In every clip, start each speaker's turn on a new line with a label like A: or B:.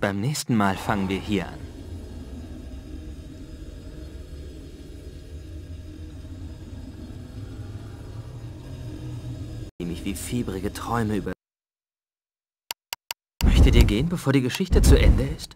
A: Beim nächsten Mal fangen wir hier an. Die mich wie fiebrige Träume über... Möchtet ihr gehen, bevor die Geschichte zu Ende ist?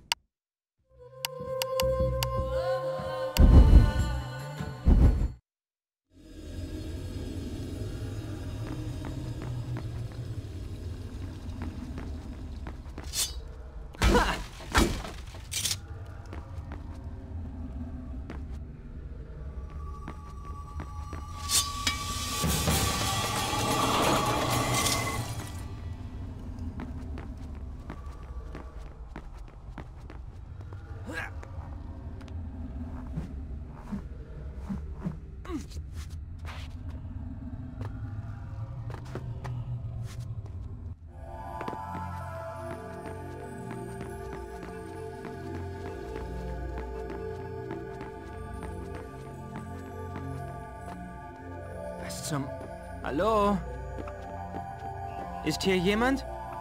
A: Was zum... Hallo? Ist hier jemand?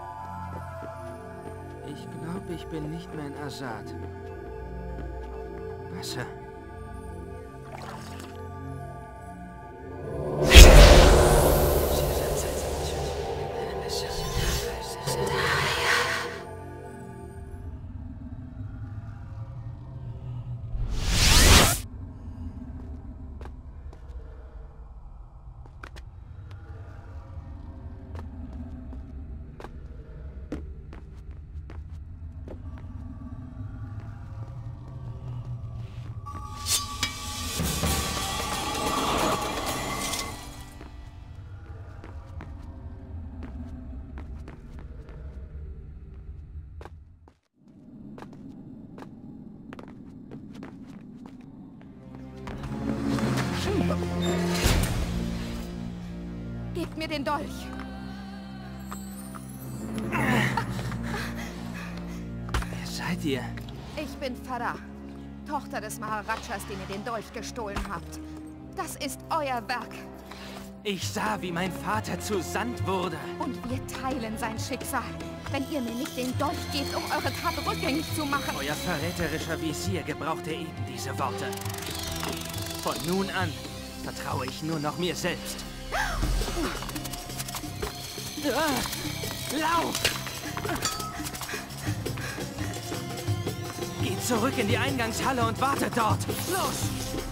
A: Ich glaube, ich bin nicht mehr in Azad. Wasser.
B: Gebt mir den Dolch.
A: Wer seid ihr?
B: Ich bin Farah, Tochter des Maharajas, dem ihr den Dolch gestohlen habt. Das ist euer Werk.
A: Ich sah, wie mein Vater zu Sand wurde.
B: Und wir teilen sein Schicksal, wenn ihr mir nicht den Dolch gebt, um eure Tat rückgängig zu machen.
A: Euer verräterischer Visier gebrauchte eben diese Worte. Von nun an vertraue ich nur noch mir selbst. Lauf! Geht zurück in die Eingangshalle und wartet dort. Los!